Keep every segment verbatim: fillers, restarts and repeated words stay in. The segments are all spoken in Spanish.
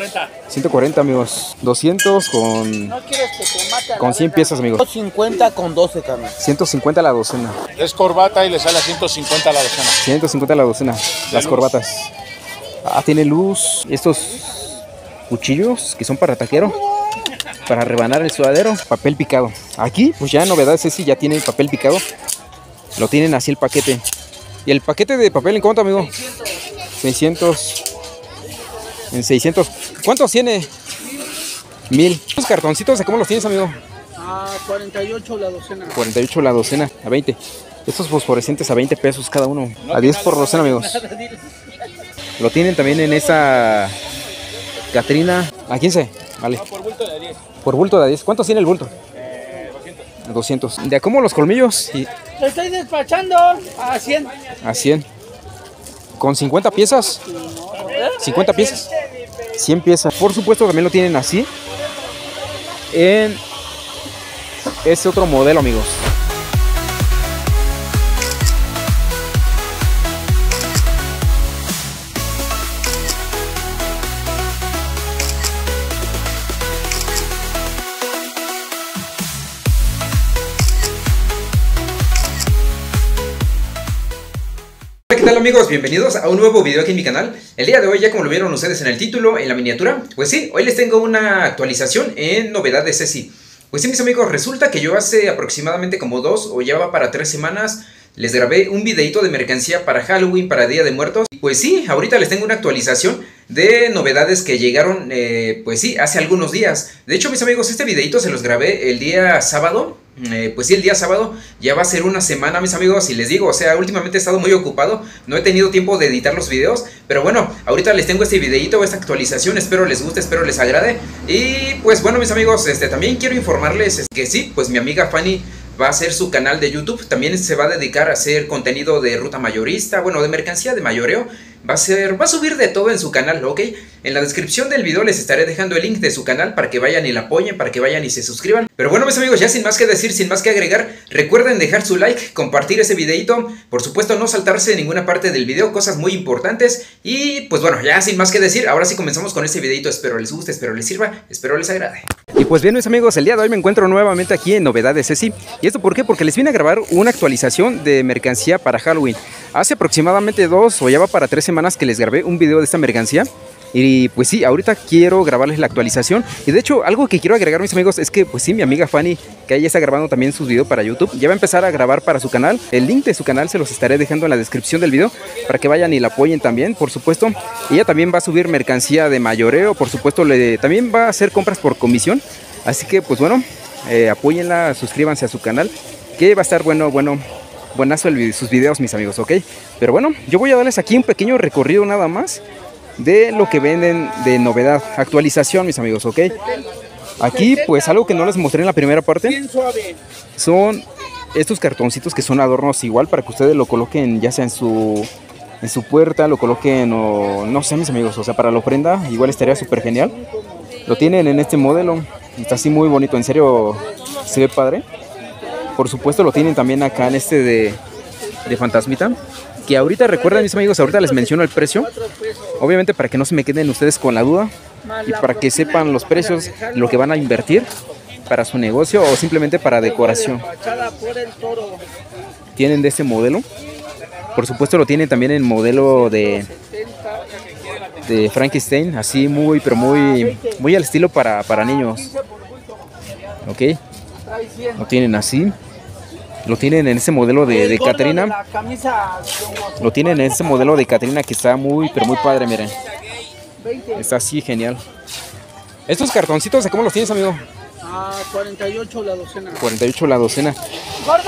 cuarenta. ciento cuarenta, amigos. doscientos con, No quieres que te mate a con la cien verga. piezas, amigos. ciento cincuenta con doce, carnal. ciento cincuenta la docena. Es corbata y le sale a ciento cincuenta la docena. ciento cincuenta la docena. Las corbatas. Ah, tiene luz. Estos cuchillos que son para taquero. Para rebanar el sudadero. Papel picado. Aquí, pues ya novedades, ese ya tiene el papel picado. Lo tienen así el paquete. ¿Y el paquete de papel en cuánto, amigo? seiscientos. En seiscientos. ¿Cuántos tiene? Mil. ¿Estos cartoncitos cómo los tienes, amigo? A cuarenta y ocho la docena. cuarenta y ocho la docena, a veinte. Estos fosforescentes a veinte pesos cada uno. A diez por docena, amigos. Lo tienen también en esa Catrina. ¿A quince? Vale. No, por bulto de diez. Por bulto de diez. ¿Cuántos tiene el bulto? Eh, doscientos. doscientos. ¿De a cómo los colmillos? Y Lo estoy despachando a cien. a cien. ¿Con cincuenta piezas? cincuenta piezas. cien piezas. Por supuesto también lo tienen así. En este otro modelo, amigos. ¿Qué tal, amigos? Bienvenidos a un nuevo video aquí en mi canal. El día de hoy, ya como lo vieron ustedes en el título, en la miniatura, pues sí, hoy les tengo una actualización en novedades Ceci. Pues sí, mis amigos, resulta que yo hace aproximadamente como dos o ya va para tres semanas les grabé un videito de mercancía para Halloween, para Día de Muertos. Pues sí, ahorita les tengo una actualización de novedades que llegaron, eh, pues sí, hace algunos días. De hecho, mis amigos, este videito se los grabé el día sábado. Eh, pues sí, el día sábado ya va a ser una semana, mis amigos, y les digo, o sea, últimamente he estado muy ocupado, no he tenido tiempo de editar los videos, pero bueno, ahorita les tengo este videito, esta actualización, espero les guste, espero les agrade. Y pues bueno, mis amigos, este, también quiero informarles que sí, pues mi amiga Fanny va a hacer su canal de YouTube, también se va a dedicar a hacer contenido de ruta mayorista, bueno, de mercancía de mayoreo. Va a ser, va a subir de todo en su canal, ¿ok? En la descripción del video les estaré dejando el link de su canal para que vayan y la apoyen, para que vayan y se suscriban. Pero bueno, mis amigos, ya sin más que decir, sin más que agregar, recuerden dejar su like, compartir ese videito, por supuesto no saltarse en ninguna parte del video, cosas muy importantes. Y pues bueno, ya sin más que decir, ahora sí comenzamos con este videito, espero les guste, espero les sirva, espero les agrade. Y pues bien, mis amigos, el día de hoy me encuentro nuevamente aquí en Novedades Ceci. ¿Y esto por qué? Porque les vine a grabar una actualización de mercancía para Halloween. Hace aproximadamente dos o ya va para tres semanas que les grabé un video de esta mercancía. Y pues sí, ahorita quiero grabarles la actualización. Y de hecho, algo que quiero agregar, mis amigos, es que pues sí, mi amiga Fanny, que ella está grabando también sus videos para YouTube, ya va a empezar a grabar para su canal. El link de su canal se los estaré dejando en la descripción del video para que vayan y la apoyen también, por supuesto. Ella también va a subir mercancía de mayoreo, por supuesto, le, también va a hacer compras por comisión. Así que pues bueno, eh, apóyenla, suscríbanse a su canal, que va a estar bueno, bueno, buenazo el, sus videos, mis amigos, ¿ok? Pero bueno, yo voy a darles aquí un pequeño recorrido nada más de lo que venden de novedad, actualización, mis amigos, ¿ok? Aquí pues algo que no les mostré en la primera parte son estos cartoncitos que son adornos igual para que ustedes lo coloquen ya sea en su, en su puerta, lo coloquen o no sé, mis amigos, o sea, para la ofrenda igual estaría súper genial. Lo tienen en este modelo, está así muy bonito, en serio se ve padre. Por supuesto lo tienen también acá en este de, de fantasmita. Que ahorita recuerden, mis amigos, ahorita les menciono el precio. Obviamente para que no se me queden ustedes con la duda. Y para que sepan los precios, lo que van a invertir para su negocio o simplemente para decoración. Tienen de este modelo. Por supuesto lo tienen también en modelo de, de Frankenstein. Así muy, pero muy, muy al estilo para, para niños. Ok. Lo tienen así. Lo tienen en ese modelo de, de Catrina. Lo tienen en ese modelo de Catrina que está muy, pero muy padre, miren. Está así, genial. Estos cartoncitos, ¿cómo los tienes, amigo? A cuarenta y ocho la docena. cuarenta y ocho la docena. ¡Gordo!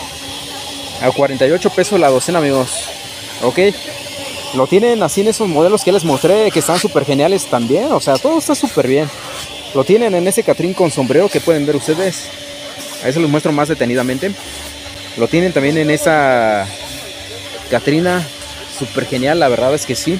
A cuarenta y ocho pesos la docena, amigos. Ok. Lo tienen así en esos modelos que les mostré, que están súper geniales también. O sea, todo está súper bien. Lo tienen en ese Catrín con sombrero que pueden ver ustedes. Ahí se los muestro más detenidamente. Lo tienen también en esa Catrina. Súper genial, la verdad es que sí.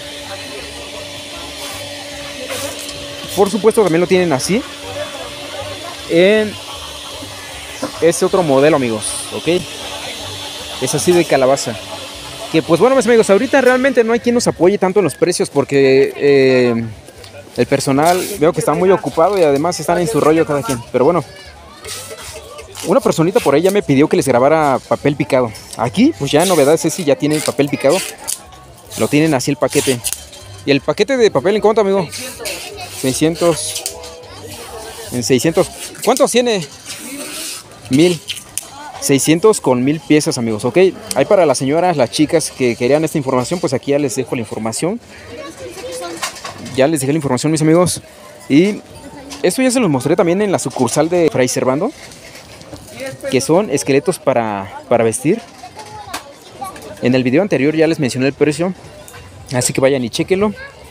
Por supuesto también lo tienen así en ese otro modelo, amigos. Ok. Es así de calabaza. Que pues bueno, mis amigos, ahorita realmente no hay quien nos apoye tanto en los precios. Porque eh, El personal veo que está muy ocupado y además están en su rollo cada quien. Pero bueno, una personita por ahí ya me pidió que les grabara papel picado. Aquí, pues ya en novedades ese ya tiene el papel picado. Lo tienen así el paquete. ¿Y el paquete de papel en cuánto, amigo? seiscientos. En seiscientos. ¿Cuántos tiene? Mil. seiscientos con mil piezas, amigos, ok. Ahí para las señoras, las chicas que querían esta información, pues aquí ya les dejo la información. Ya les dejé la información, mis amigos. Y esto ya se los mostré también en la sucursal de Fray Servando, que son esqueletos para, para vestir. En el video anterior ya les mencioné el precio, así que vayan y chequenlo.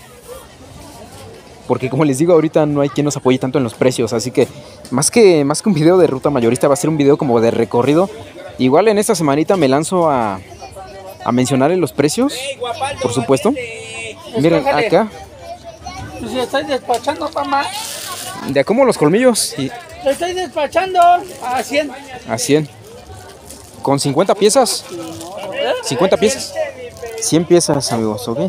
Porque como les digo, ahorita no hay quien nos apoye tanto en los precios. Así que más que, más que un video de ruta mayorista, va a ser un video como de recorrido. Igual en esta semanita me lanzo a, a mencionarles los precios, por supuesto. Miren acá. Pues ya estoy despachando, mamá. De cómo los colmillos. Y Lo estoy despachando a cien. a cien. Con cincuenta piezas. cincuenta piezas. cien piezas, amigos, ok.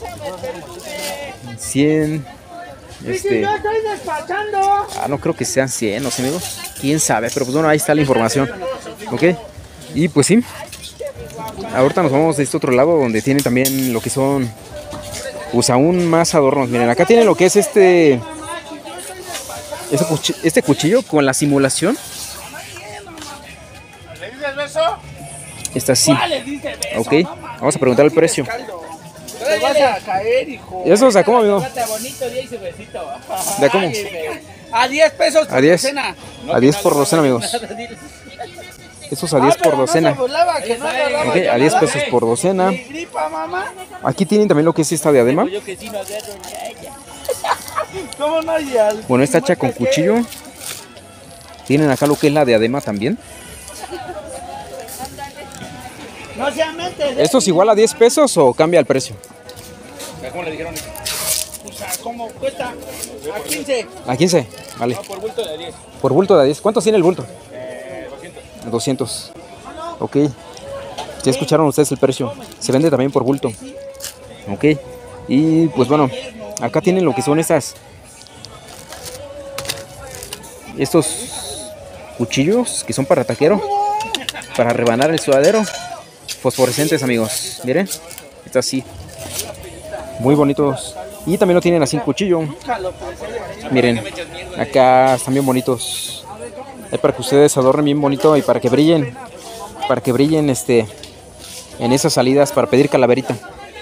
cien. Este, Yo estoy despachando. ah, no creo que sean cien, no sé, amigos. Quién sabe, pero pues bueno, ahí está la información. Ok. Y pues sí. Ahorita nos vamos de este otro lado donde tienen también lo que son, pues aún más adornos. Miren, acá tienen lo que es este este cuchillo, este cuchillo con la simulación. ¿Le dices beso? Está así. Ok. Vamos a preguntar el precio. Te vas a caer, hijo. ¿Y eso, o sea, cómo, amigo? Bonito día y su besito. ¿De cómo? A diez pesos por A diez. docena. A diez por docena, amigos. Estos a diez por docena. Ok, a diez pesos por docena. Aquí tienen también lo que es esta diadema. ¿Cómo no hay algo? Bueno, está hecha con cuchillo. Tienen acá lo que es la diadema también. No se mente. ¿Esto es igual a diez pesos o cambia el precio? ¿Cómo le dijeron? O sea, ¿cómo cuesta? A quince. A quince, vale. No, por bulto de diez. Por bulto de a diez. ¿Cuántos tiene el bulto? Eh, doscientos. doscientos. Ok. Ya escucharon ustedes el precio. Se vende también por bulto. Ok. Y pues bueno, acá tienen lo que son estas, estos cuchillos que son para taquero, para rebanar el sudadero. Fosforescentes, amigos. Miren, está así. Muy bonitos. Y también lo tienen así en cuchillo. Miren, acá están bien bonitos. Es para que ustedes adornen bien bonito y para que brillen. Para que brillen este en esas salidas para pedir calaverita.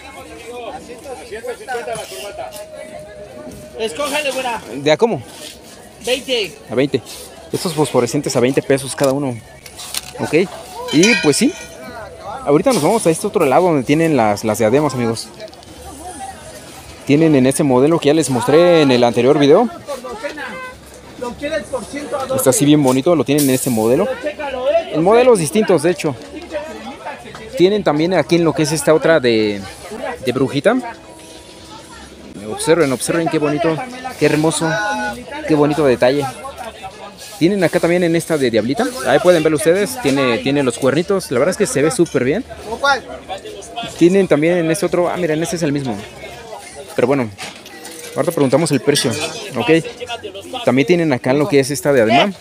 Escójale, buena. ¿De a cómo? veinte. A veinte. Estos fosforescentes a veinte pesos cada uno. Ok. Y pues sí. Ahorita nos vamos a este otro lado donde tienen las, las diademas, amigos. Tienen en este modelo que ya les mostré en el anterior video. Lo quieres por ciento a doce. Está así bien bonito, lo tienen en este modelo. Chécalo, eh. En modelos distintos, de hecho. Tienen también aquí en lo que es esta otra de, de brujita. Observen, observen qué bonito, qué hermoso, qué bonito detalle. Tienen acá también en esta de diablita. Ahí pueden ver ustedes, tiene, tiene los cuernitos. La verdad es que se ve súper bien. ¿Cuál? Tienen también en este otro, ah miren, este es el mismo. Pero bueno, ahorita preguntamos el precio, ok. También tienen acá lo que es esta diadema.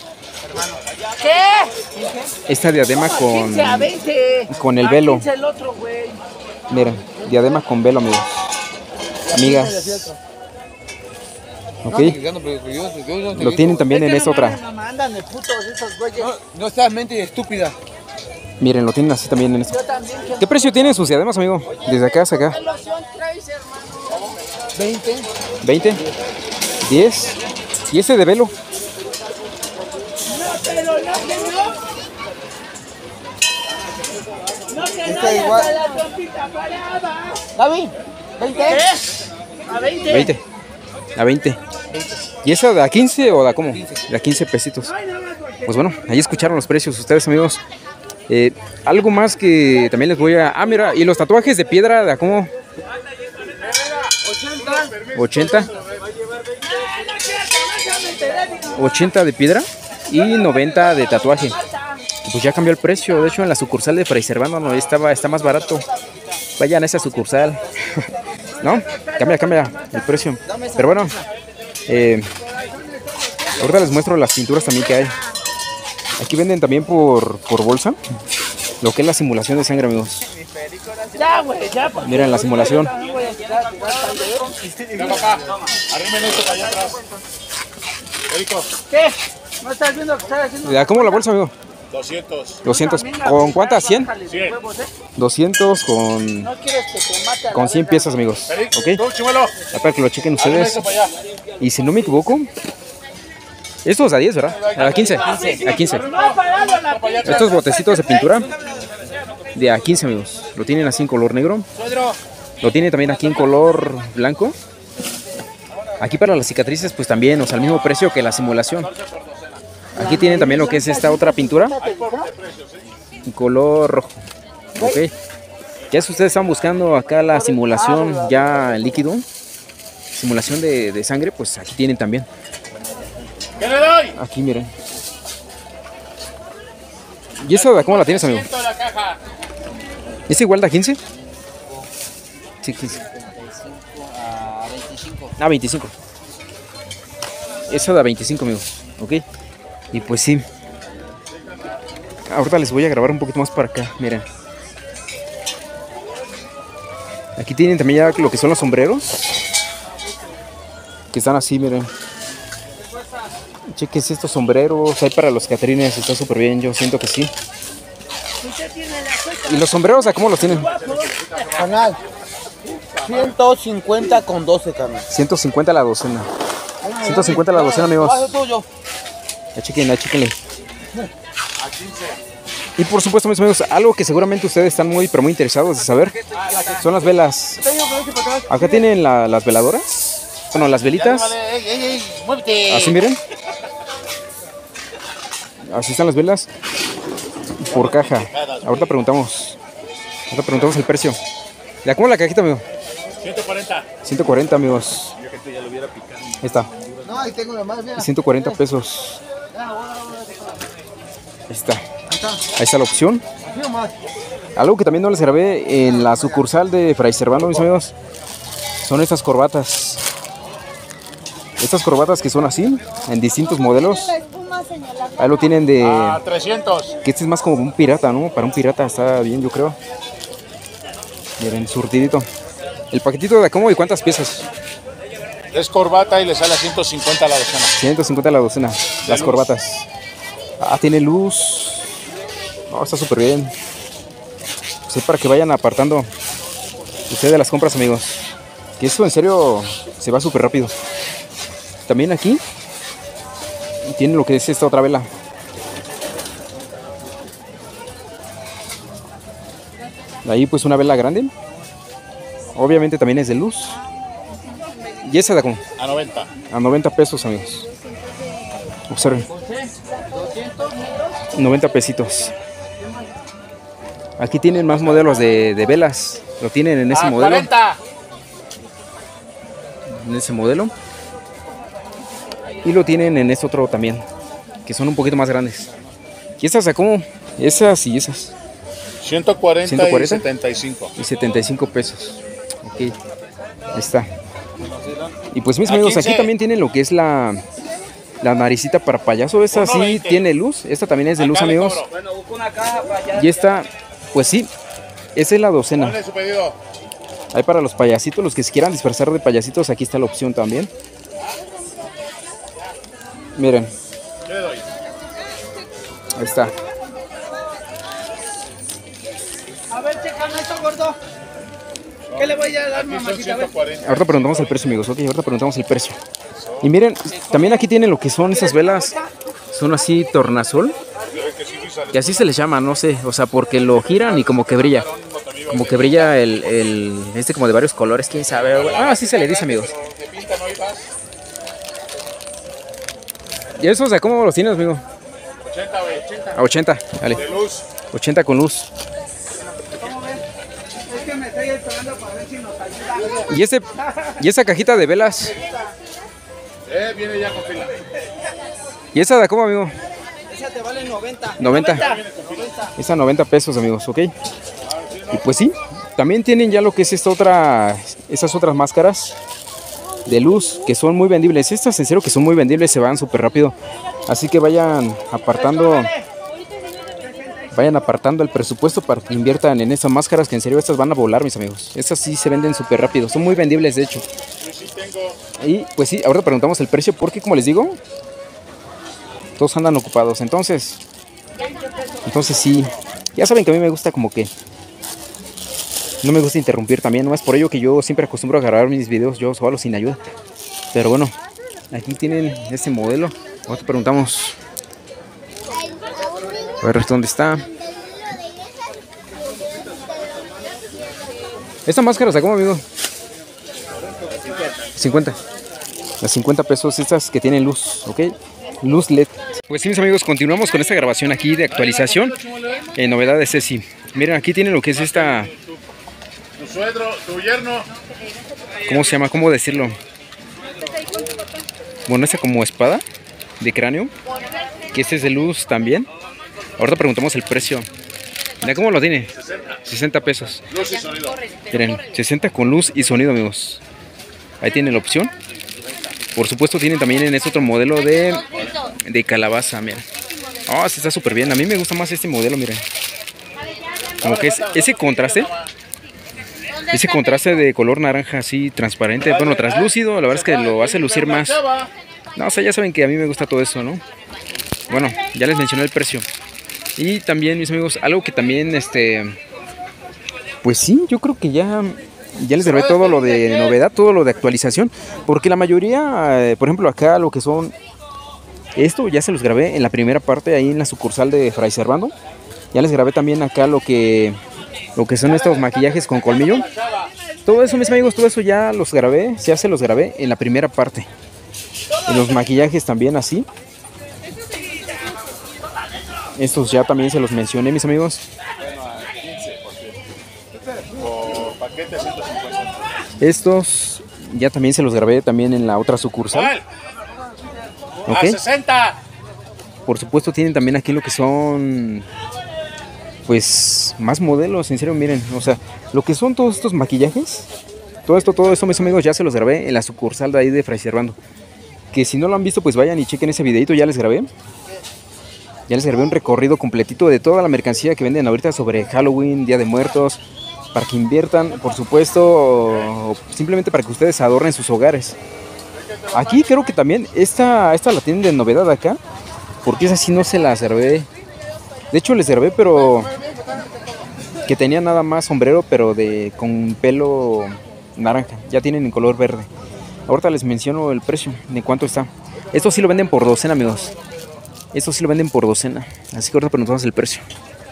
¿Qué? Esta diadema con, quince a veinte. con el velo. A quince el otro, güey. Miren, diadema con velo, amigos. Amigas. Ok. Lo tienen también en esta otra. No mandan de putos esos güeyes. No, no estás mente estúpida. Miren, lo tienen así también en esta. Yo también. que- ¿Qué precio tienen sus diademas, amigo? Desde acá hasta acá. ¿Qué loción traes, hermano? veinte. ¿veinte? ¿diez? ¿Y ese de velo? No, pero no que no. No que no, Está ya igual. está la trompita parada. Gaby, veinte. A veinte. veinte. A veinte. ¿Y esa de a quince o de a cómo? De a quince pesitos. Pues bueno, ahí escucharon los precios ustedes, amigos. Eh, algo más que también les voy a... Ah, mira, y los tatuajes de piedra, ¿de a cómo? ochenta. ochenta de piedra y noventa de tatuaje. Pues ya cambió el precio. De hecho, en la sucursal de Fray Servando no estaba, está más barato. Vayan a esa sucursal. ¿No? Cambia, cambia el precio. Pero bueno, Eh, ahorita les muestro las pinturas también que hay. Aquí venden también por, por bolsa lo que es la simulación de sangre, amigos. Miren la simulación. Ven papá, arrimen esto para allá atrás. Erico, ¿Qué? ¿No estás viendo lo que estás haciendo? ¿Ya cómo la bolsa, amigo? doscientos. doscientos. ¿Con cuántas? ¿cien? cien. doscientos con, No quieres que te mate a la con cien verga. piezas, amigos. Eric, ¿Ok? tú, chimuelo. Ya para que lo chequen Arrimen ustedes. esto para allá. Y si no me equivoco, esto es a diez, ¿verdad? A quince. A quince. No ha pagado la pinche. Estos botecitos de pintura de a quince, amigos. Lo tienen así en color negro. Lo tiene también aquí en color blanco. Aquí para las cicatrices, pues también, o sea, al mismo precio que la simulación. Aquí tienen también lo que es esta otra pintura en color rojo. Ok. Ya si ustedes están buscando acá la simulación ya en líquido, simulación de, de sangre, pues aquí tienen también. ¿Qué le doy? Aquí miren. ¿Y eso de cómo la tienes, amigo? ciento de la caja. ¿Es igual de a quince? Sí, quince. Ah, veinticinco. Eso da veinticinco, amigos. Ok. Y pues sí. Ahorita les voy a grabar un poquito más para acá. Miren. Aquí tienen también ya lo que son los sombreros. Que están así, miren. Chequen estos sombreros. Hay para los catrines. Está súper bien. Yo siento que sí. ¿Y los sombreros a cómo los tienen? Canal. ciento cincuenta con doce, carnal. ciento cincuenta la docena. ciento cincuenta la docena, amigos. Paso tuyo. Ya chequen, chequenle. Y por supuesto, mis amigos, algo que seguramente ustedes están muy, pero muy interesados de saber son las velas. Acá tienen la- las veladoras. Bueno, las velitas. Ey, ey, ey, muévete. Así miren. Así están las velas. Por caja. Ahorita preguntamos. Ahorita preguntamos el precio. ¿Ya cómo la cajita, amigo? ciento cuarenta. ciento cuarenta, amigos. Ahí está. No, ahí tengo la más, mira. ciento cuarenta pesos. Ahí está. Ahí está la opción. Aquí nomás. Algo que también no les grabé en la sucursal de Fray Servando, mis amigos, son estas corbatas. Estas corbatas que son así, en distintos modelos. Ahí lo tienen de... A trescientos. Que este es más como un pirata, ¿no? Para un pirata está bien, yo creo. Miren, surtidito. El paquetito de cómo y cuántas piezas. Es corbata y le sale a ciento cincuenta la docena. ciento cincuenta la docena, las corbatas. Ah, tiene luz. No, está súper bien. Sí, para que vayan apartando ustedes de las compras, amigos. Que eso en serio se va súper rápido. También aquí tiene lo que es esta otra vela. Ahí pues una vela grande. Obviamente también es de luz. Y esa de acá, A noventa. a noventa pesos, amigos. Observen. noventa pesitos. Aquí tienen más modelos de, de velas. Lo tienen en ese A modelo. cuarenta. En ese modelo. Y lo tienen en este otro también. Que son un poquito más grandes. ¿Y estas de cómo? Esas y esas. ciento cuarenta, ¿ciento cuarenta? y setenta y cinco. Y setenta y cinco pesos. Ok. Ahí está. Y pues mis A amigos, aquí quince. también tienen lo que es la, la naricita para payaso. Esta uno sí veinte. tiene luz. Esta también es de luz, Acá le amigos. cobro. Bueno, busco una caja para allá. Y esta, pues sí, esa es la docena. Ponle su pedido. Hay para los payasitos, los que se quieran disfrazar de payasitos, aquí está la opción también. Miren, ¿Qué le doy? ahí está. A ver, checan esto, gordo. ¿Qué le voy a dar, Aquí son mamacita? A ciento ver. cuarenta. Ahorita preguntamos el precio, amigos. Ok, ahorita preguntamos el precio. Y miren, también aquí tienen lo que son esas velas. Son así tornasol. Y así se les llama, no sé. O sea, porque lo giran y como que brilla. Como que brilla el, el este como de varios colores, quién sabe. Ah, así se le dice, amigos. Te pintan hoy vas. ¿Y eso, o sea, cómo los tienes, amigo? ochenta, güey. ochenta. A ochenta, dale. De luz. ochenta con luz. Es que me estoy esperando para ver si nos ayuda. ¿Y, este, y esa cajita de velas? Eh, viene ya con fila. ¿Y esa de cómo, amigo? Esa te vale noventa. noventa. Esa noventa pesos, amigos, ¿ok? Y pues sí, también tienen ya lo que es esta otra, esas otras máscaras. de luz que son muy vendibles. Estas en serio que son muy vendibles, se van súper rápido. Así que vayan apartando, vayan apartando el presupuesto para que inviertan en estas máscaras, que en serio estas van a volar, mis amigos. Estas sí se venden súper rápido, son muy vendibles de hecho. Y pues sí, ahora preguntamos el precio porque como les digo, todos andan ocupados. Entonces, entonces sí, ya saben que a mí me gusta como que no me gusta interrumpir también, no es por ello que yo siempre acostumbro a grabar mis videos yo solo sin ayuda. Pero bueno, aquí tienen este modelo. Ahora te preguntamos. A ver dónde está. Esta máscara está como, amigo. cincuenta. Las cincuenta pesos estas que tienen luz, ¿ok? Luz L E D. Pues sí, mis amigos, continuamos con esta grabación aquí de actualización en novedades Ceci. Miren, aquí tienen lo que es esta... Tu suegro, tu yerno. ¿Cómo se llama? ¿Cómo decirlo? Bueno, esta como espada de cráneo, que este es de luz también. Ahorita preguntamos el precio. Mira cómo lo tiene. sesenta pesos. Luz y sonido. Miren, sesenta con luz y sonido, amigos. Ahí tienen la opción. Por supuesto tienen también en este otro modelo de, de calabaza, miren. Oh, este está súper bien. A mí me gusta más este modelo, miren. Como que es ese contraste. Ese contraste de color naranja así transparente, bueno, translúcido, la verdad es que lo hace lucir más. No, o sea, ya saben que a mí me gusta todo eso, ¿no? Bueno, ya les mencioné el precio. Y también, mis amigos, algo que también, este... Pues sí, yo creo que ya... Ya les grabé todo lo de novedad, todo lo de actualización. Porque la mayoría, eh, por ejemplo, acá lo que son... Esto ya se los grabé en la primera parte, ahí en la sucursal de Fray Servando. Ya les grabé también acá lo que... Lo que son estos maquillajes con colmillo. Todo eso, mis amigos, todo eso ya los grabé. Ya se los grabé en la primera parte. Y los maquillajes también así. Estos ya también se los mencioné, mis amigos. Estos ya también se los grabé también en la otra sucursal. ¿Ok? sesenta. Por supuesto tienen también aquí lo que son... Pues más modelos, en serio, miren, o sea, lo que son todos estos maquillajes, todo esto, todo esto, mis amigos, ya se los grabé en la sucursal de ahí de Fray Servando. Que si no lo han visto, pues vayan y chequen ese videito, ya les grabé. Ya les grabé un recorrido completito de toda la mercancía que venden ahorita sobre Halloween, Día de Muertos, para que inviertan, por supuesto, o simplemente para que ustedes adornen sus hogares. Aquí creo que también, esta, esta la tienen de novedad acá, porque esa sí no se la grabé. De hecho les grabé, pero que tenía nada más sombrero, pero de con pelo naranja. Ya tienen en color verde. Ahorita les menciono el precio, de cuánto está. Esto sí lo venden por docena, amigos. Esto sí lo venden por docena. Así que ahorita preguntamos el precio.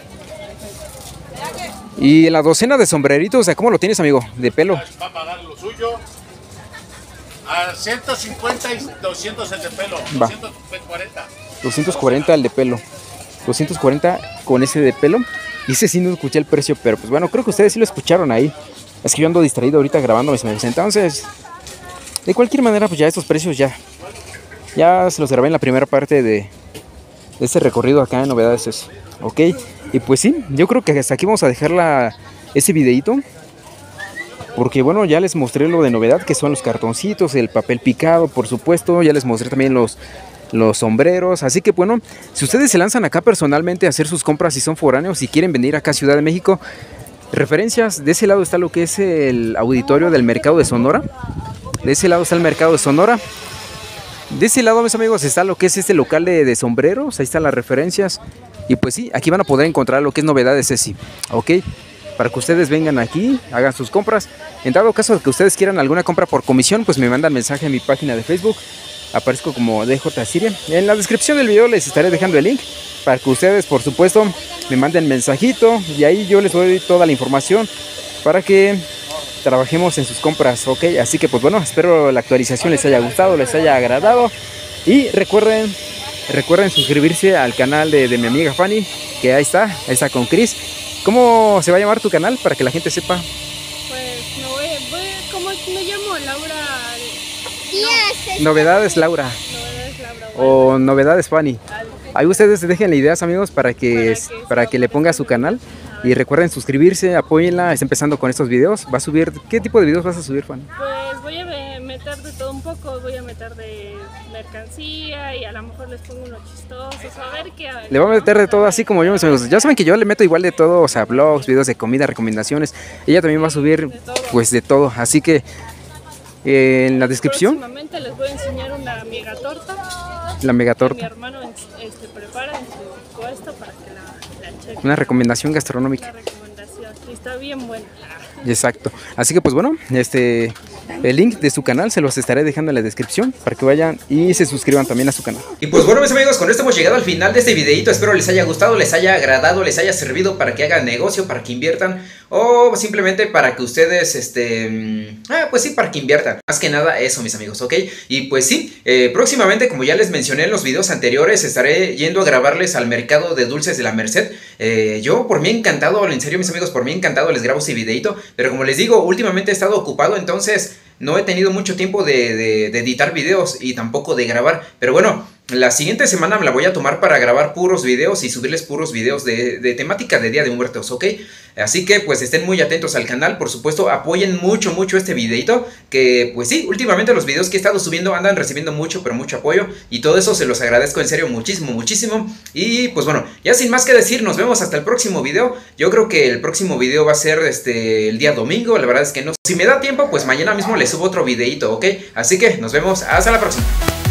Y la docena de sombreritos, o sea, ¿cómo lo tienes, amigo? De pelo. Va a pagar lo suyo. A ciento cincuenta y doscientos el de pelo. Va. doscientos cuarenta. doscientos cuarenta el de pelo. doscientos cuarenta con ese de pelo. Y ese sí no escuché el precio, pero pues bueno, creo que ustedes sí lo escucharon ahí. Es que yo ando distraído ahorita grabando mis medios. Entonces, de cualquier manera, pues ya estos precios ya Ya se los grabé en la primera parte de, de este recorrido acá en Novedades Ceci. Ok, y pues sí, yo creo que hasta aquí vamos a dejar la, ese videito. Porque bueno, ya les mostré lo de novedad, que son los cartoncitos, el papel picado, por supuesto. Ya les mostré también los... los sombreros, así que bueno, si ustedes se lanzan acá personalmente a hacer sus compras, si son foráneos, si quieren venir acá a Ciudad de México, referencias, de ese lado está lo que es el auditorio del mercado de Sonora, de ese lado está el mercado de Sonora, de ese lado, mis amigos, está lo que es este local de, de sombreros, ahí están las referencias, y pues sí, aquí van a poder encontrar lo que es novedades Ceci, ok, para que ustedes vengan aquí, hagan sus compras. En dado caso de que ustedes quieran alguna compra por comisión, pues me mandan mensaje en mi página de Facebook. Aparezco como D J Siria. En la descripción del video les estaré dejando el link para que ustedes, por supuesto, me manden mensajito y ahí yo les doy toda la información para que trabajemos en sus compras, ok. Así que pues bueno, espero la actualización les haya gustado, les haya agradado y recuerden, recuerden suscribirse al canal de, de mi amiga Fanny, que ahí está, ahí está con Chris. ¿Cómo se va a llamar tu canal para que la gente sepa? Pues no voy, voy ¿cómo me llamo? Laura. No. Novedades Laura. Novedades Laura. O Novedades Fanny. Ahí ustedes dejen ideas, amigos, para que, para que, para que le ponga a su canal. Y recuerden suscribirse, apóyenla, está empezando con estos videos. Va a subir, ¿qué tipo de videos vas a subir, Fanny? Pues voy a meter de todo un poco, voy a meter de mercancía y a lo mejor les pongo unos chistosos, a ver qué hago. Le voy a meter de todo, así como yo, mis amigos. Ya saben que yo le meto igual de todo, o sea, vlogs, videos de comida, recomendaciones. Ella también va a subir, De todo. pues, de todo. Así que eh, en la descripción, Próximamente les voy a enseñar una mega torta la mega que mi torta. hermano este, prepara en su puesto para que la, la chequen. Una recomendación gastronómica. Una recomendación, y está bien buena. Exacto. Así que pues bueno, este el link de su canal se los estaré dejando en la descripción para que vayan y se suscriban también a su canal. Y pues bueno, mis amigos, con esto hemos llegado al final de este videito. Espero les haya gustado, les haya agradado, les haya servido para que hagan negocio, para que inviertan o simplemente para que ustedes, este, ah, pues sí, para que inviertan. Más que nada eso, mis amigos, ¿ok? Y pues sí, eh, próximamente, como ya les mencioné en los videos anteriores, estaré yendo a grabarles al mercado de dulces de la Merced. Eh, yo por mí encantado, en serio, mis amigos, por mí encantado les grabo ese videito. Pero como les digo, últimamente he estado ocupado, entonces no he tenido mucho tiempo de, de, de editar videos y tampoco de grabar. Pero bueno, la siguiente semana me la voy a tomar para grabar puros videos y subirles puros videos de, de temática de Día de Muertos, ¿ok? Así que pues estén muy atentos al canal, por supuesto, apoyen mucho, mucho este videito. Que pues sí, últimamente los videos que he estado subiendo andan recibiendo mucho, pero mucho apoyo. Y todo eso se los agradezco en serio muchísimo, muchísimo. Y pues bueno, ya sin más que decir, nos vemos hasta el próximo video. Yo creo que el próximo video va a ser este, el día domingo, la verdad es que no. Si me da tiempo, pues mañana mismo les subo otro videito, ¿ok? Así que nos vemos, hasta la próxima.